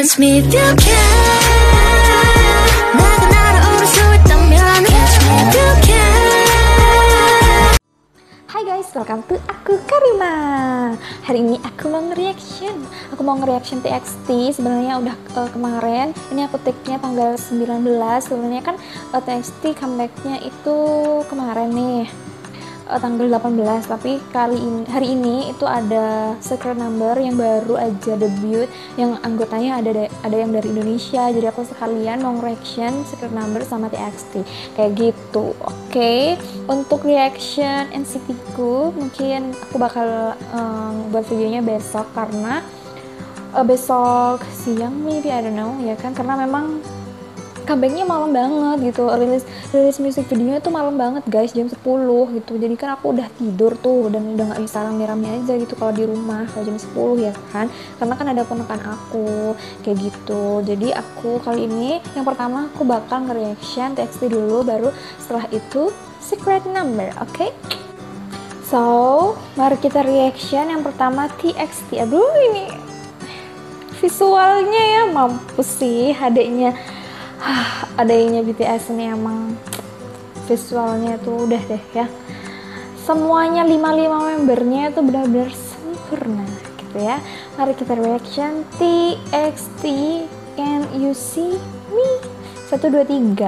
Catch me if you can. 내가 날아오를 수 있다면 catch me if you can. Hai guys, welcome to aku Karima. Hari ini aku mau nge-reaction. Aku mau nge-reaction TXT. Sebenarnya udah kemarin. Ini aku take-nya tanggal 19. Sebenarnya kan TXT comeback-nya itu kemarin nih. Tanggal 18, tapi hari ini itu ada secret number yang baru aja debut, yang anggotanya ada yang dari Indonesia. Jadi aku sekalian mau reaction secret number sama TXT kayak gitu. Oke. Untuk reaction NCT ku mungkin aku bakal buat videonya besok, karena besok siang maybe, I don't know ya kan, karena memang comebacknya malam banget gitu, rilis music videonya tuh malam banget guys, jam 10 gitu. Jadi kan aku udah tidur tuh dan udah nggak bisa rame-rame aja gitu kalau di rumah kalau jam 10 ya kan, karena kan ada ponakan aku kayak gitu. Jadi aku kali ini yang pertama aku bakal nge-reaction TXT dulu, baru setelah itu secret number. Oke? So mari kita reaction. Yang pertama TXT. Aduh, ini visualnya ya mampus sih, HD-nya adanya BTS ini emang visualnya tuh udah deh ya, semuanya 5 membernya itu benar-benar sempurna gitu ya. Mari kita reaction TXT Can You See Me 1, 2, 3.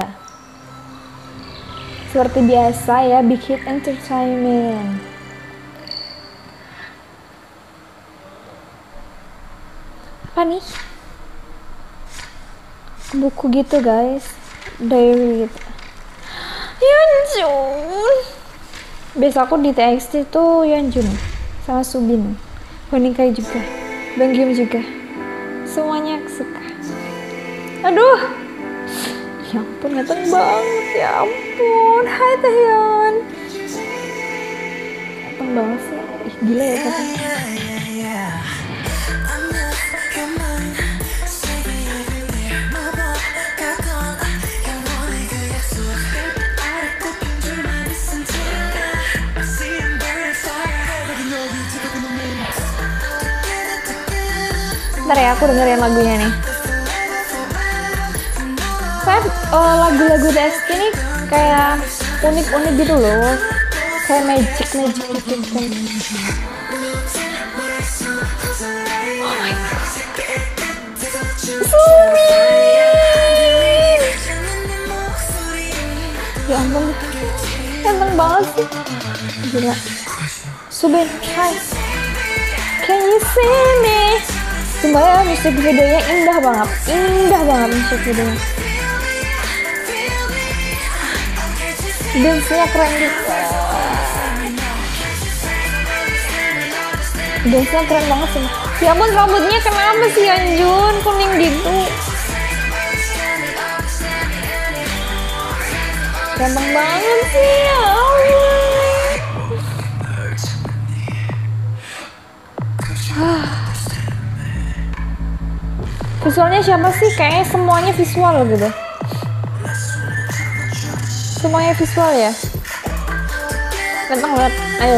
Seperti biasa ya, Big Hit Entertainment. Apa nih? Buku gitu guys, diary gitu. Yeonjun. Biasa aku di TXT tuh Yeonjun sama Subin, Honikai juga, Baekhyun juga, semuanya aku suka. Aduh, ya ampun ganteng banget, ya ampun. Hai Taeyeon, ganteng banget sih. Ih gila ya katanya. Bentar ya, aku dengerin lagunya nih. Saya lagu-lagu TXT ini kayak unik-unik gitu loh, kayak magic gitu. Oh my god, Subin, ya ampun, ganteng banget sih, gila. Subin, hai, can you see me? Sumpah ya, musik videonya indah banget musik videonya. Dance-nya keren gitu. Dance-nya keren banget sih. Ya ampun, rambutnya kenapa sih Yeonjun kuning gitu? Ganteng banget sih, ya ampun. Visualnya siapa sih? Kayaknya semuanya visual gitu. Semuanya visual ya. Ganteng banget. Ayo.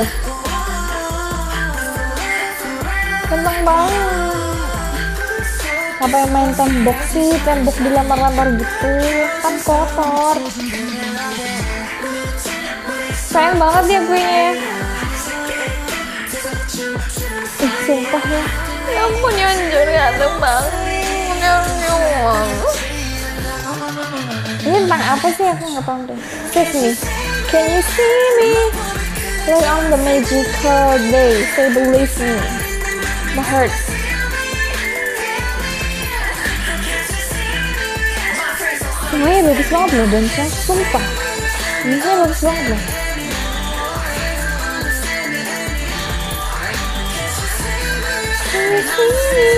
Ganteng banget. Ngapain main tembok sih? Tembok dilamar-lamar gitu. Kan kotor. Sayang banget ya kuenya. Sumpah ya. Ya ampun, Yeonjun ganteng banget. Ini tentang apa sih, aku nggak tahu deh. Save me, can you see me? Like on the magical day, say believe me. My heart. Semuanya bagus banget loh dance-nya, sumpah. Dance-nya bagus banget loh. Can you see me?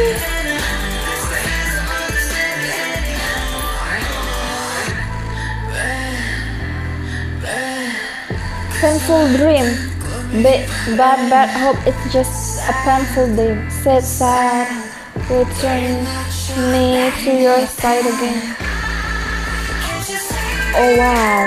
Painful dream, but hope it's just a painful day. Sad, return me to your side again. Oh wow,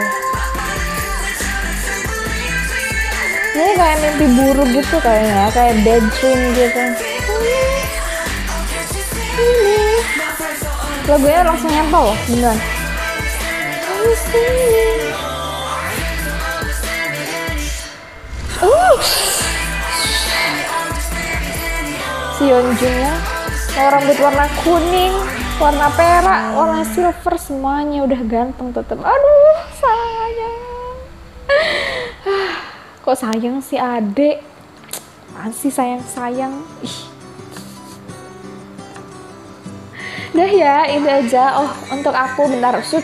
ini kayak mimpi buruk gitu kayaknya, kayak bad dream gitu. Lagunya langsung nyantol loh, beneran. Si Yeonjunnya mau rambut warna kuning, warna perak, warna silver, semuanya udah ganteng tetep. Aduh sayang. Kok sayang sih adek? Masih sayang-sayang. Ih. Udah ya, itu aja. Oh, untuk aku bentar. Shoot.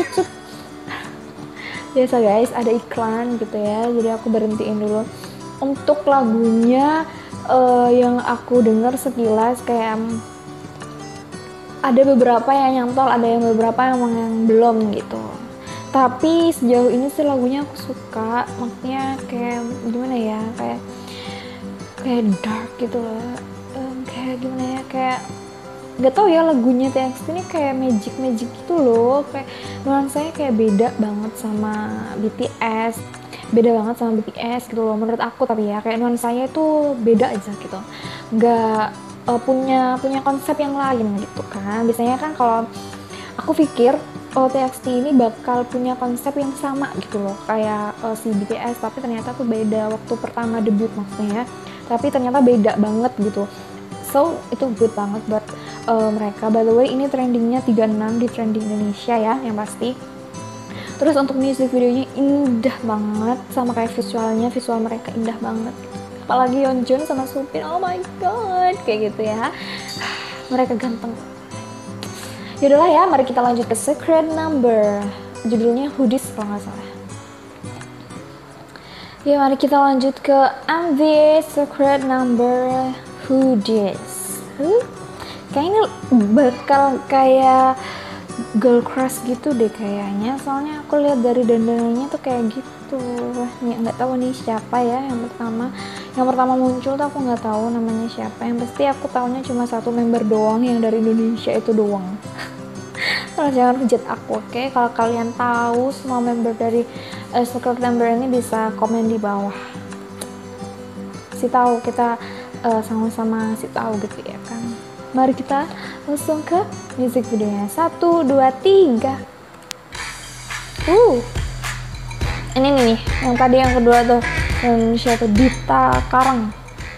Biasa guys, ada iklan gitu ya. Jadi aku berhentiin dulu. Untuk lagunya yang aku dengar sekilas kayak ada beberapa yang nyantol, ada yang beberapa yang belum gitu. Tapi sejauh ini sih lagunya aku suka. Maksudnya kayak gimana ya? Kayak dark gitu loh. Kayak gimana ya? Kayak gak tau ya, lagunya TXT ini kayak magic gitu loh, kayak nuansanya kayak beda banget sama BTS gitu loh menurut aku. Tapi ya kayak nuansanya itu beda aja gitu, gak punya konsep yang lain gitu kan. Biasanya kan kalau aku pikir TXT ini bakal punya konsep yang sama gitu loh kayak si BTS, tapi ternyata tuh beda waktu pertama debut maksudnya, tapi ternyata beda banget gitu. So itu good banget buat mereka. By the way, ini trendingnya 36 di trending Indonesia ya, yang pasti. Terus untuk music videonya indah banget, sama kayak visual mereka indah banget. Apalagi Yeonjun sama Supin, oh my god, kayak gitu ya. Mereka ganteng. Yaudahlah ya, mari kita lanjut ke Secret Number. Judulnya Who Dis kalau nggak salah. Ya, mari kita lanjut ke MV Secret Number Who Dis. Kayaknya bakal kayak girl crush gitu deh kayaknya. Soalnya aku lihat dari dandanannya tuh kayak gitu. Nih nggak tahu nih siapa ya yang pertama muncul tuh, aku nggak tahu namanya siapa. Yang pasti aku tahunya cuma satu member doang yang dari Indonesia itu doang. Kalau jangan hujat aku, oke? Kalau kalian tahu semua member dari Secret Number ini bisa komen di bawah. Kasih tahu, kita sama-sama kasih tahu gitu ya kan. Mari kita langsung ke music videonya. 1, 2, 3. Ini nih, yang tadi yang kedua tuh Indonesia tuh Dita Karang.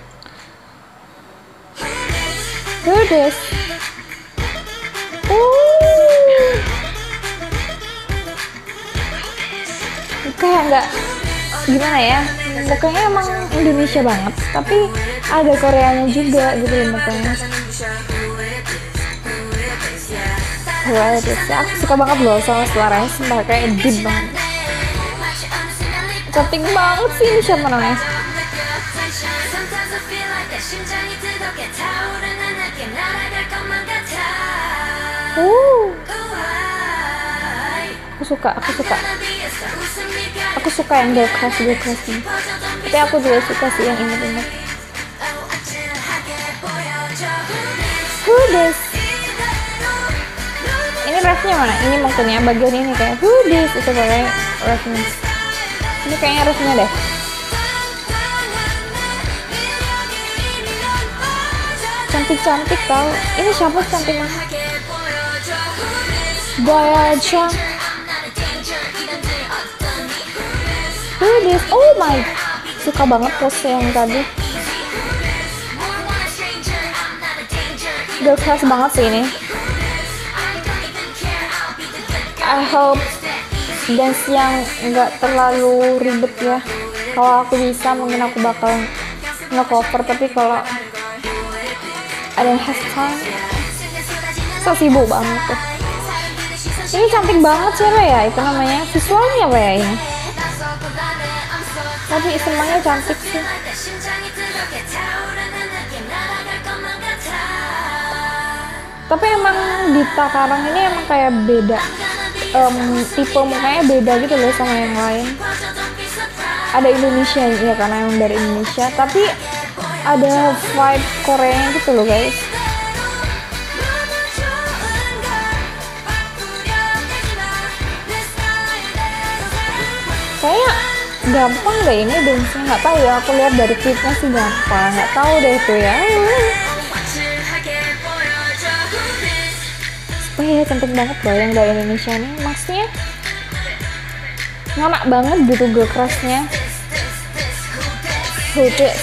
Who Dis? Kayak nggak gimana ya, pokoknya emang Indonesia banget, tapi ada Koreanya juga gitu loh mukanya. Wah, aku suka banget loh sama suaranya, sumpah kayak deep banget. Cantik banget sih, ini siapa namanya? Aku suka yang girl crush ini. Tapi aku juga suka sih yang ini. Who Dis? Ini refnya mana? Ini maksudnya bagian ini kayak Who Dis itu kayak refnya. Ini kayaknya refnya deh. Cantik tau. Ini siapa cantik banget? Boyacha. Who Dis? Oh my, suka banget pose yang tadi. Girl crush banget sih ini. I hope dance yang nggak terlalu ribet ya. Kalau aku bisa mungkin aku bakal nge-cover, tapi kalau ada yang has time, so sibuk banget tuh. Ini cantik banget siapa ya? Itu namanya visualnya apa ya ini? Tapi semuanya cantik sih. Tapi emang Dita Karang ini emang kayak beda, tipe mukanya beda gitu loh sama yang lain. Ada Indonesia ya, karena emang dari Indonesia, tapi ada vibe Koreanya gitu loh guys. Kayaknya gampang deh ini dance-nya, nggak tahu ya, aku lihat dari klipnya sih gampang, nggak tahu deh itu ya. Oh iya, cantik banget loh yang dari Indonesia nih. Maksudnya ngamak banget gitu girl crush-nya. Who this?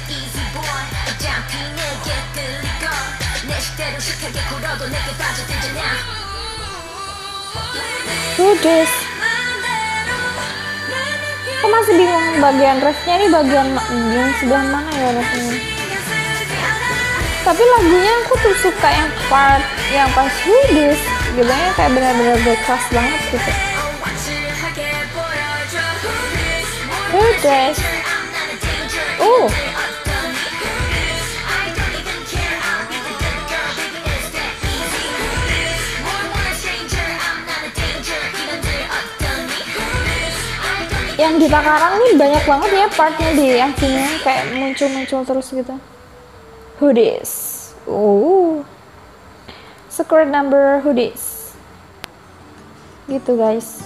Who this? Aku masih bingung bagian refnya ini bagian yang sebelah mana ya refnya. Tapi lagunya aku tuh suka yang part yang pas Who this gitu ya, kayak benar-benar girl crush banget gitu. Who this? Oh, yang di Takarang nih banyak banget ya partnya di yang sini kayak muncul-muncul terus gitu. Who this? Oh, secret number who this? Gitu guys.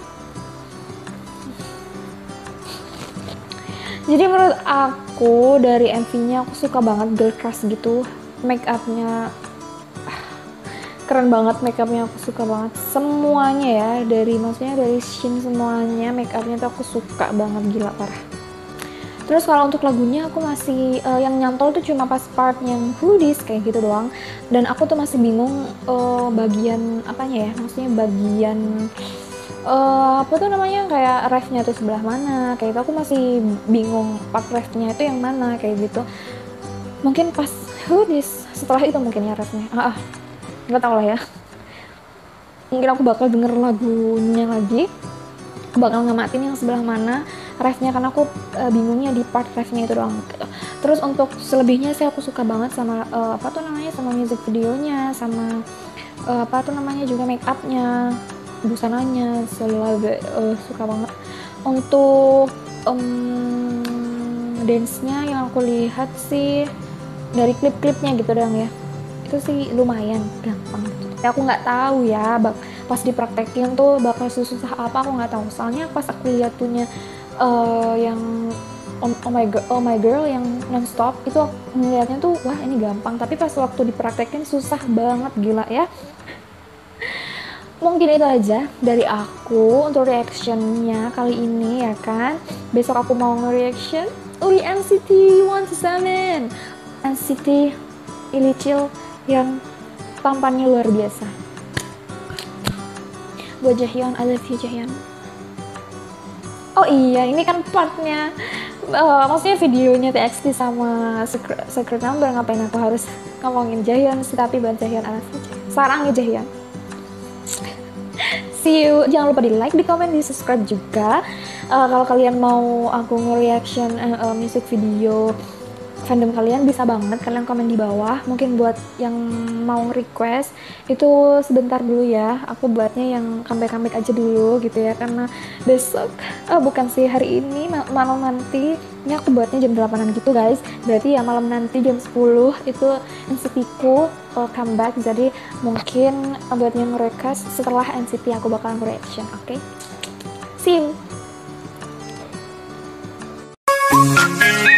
Jadi menurut aku dari MV-nya aku suka banget girl crush gitu. Make up-nya keren banget, make up-nya aku suka banget. Semuanya ya, maksudnya dari Shin semuanya make up-nya tuh aku suka banget, gila parah. Terus kalau untuk lagunya aku masih yang nyantol tuh cuma pas part yang Who this kayak gitu doang. Dan aku tuh masih bingung bagian apanya ya, maksudnya bagian apa tuh namanya kayak refnya tuh sebelah mana kayak itu, aku masih bingung part refnya itu yang mana kayak gitu. Mungkin pas Who this setelah itu mungkin ya refnya, nggak tahu lah ya. Mungkin aku bakal denger lagunya lagi, aku bakal ngamatin yang sebelah mana refnya karena aku bingungnya di part refnya itu doang gitu. Terus untuk selebihnya sih aku suka banget sama apa tuh namanya, sama music videonya, sama apa tuh namanya juga make upnya, busananya, selalu suka banget. Untuk dance-nya yang aku lihat sih dari klip-klipnya gitu dong ya, itu sih lumayan gampang gitu. Aku nggak tahu ya pas dipraktekin tuh bakal susah apa, aku nggak tahu. Soalnya pas aku lihat tuhnya yang oh my girl yang non-stop itu aku ngeliatnya tuh wah ini gampang, tapi pas waktu dipraktekin susah banget, gila ya. Mungkin itu aja dari aku untuk reactionnya kali ini ya kan. Besok aku mau nge-reaction Uri NCT 127, NCT Illicil yang tampannya luar biasa. Buat Jaehyun, I love you Jaehyun. Oh iya, ini kan partnya maksudnya videonya TXT sama Secret Number, ngapain aku harus ngomongin Jaehyun sih, tapi buat Jaehyun, I love you Jaehyun. Sarangnya Jaehyun. See you, jangan lupa di like, di komen, di subscribe juga. Kalau kalian mau aku nge-reaction music video fandom kalian, bisa banget kalian komen di bawah. Mungkin buat yang mau request itu sebentar dulu ya, aku buatnya yang comeback aja dulu gitu ya, karena besok bukan sih hari ini, malam nanti ini aku buatnya jam 8an gitu guys. Berarti ya malam nanti jam 10 itu NCT ku comeback, jadi mungkin buat yang request setelah NCT aku bakalan reaction. Oke? See you.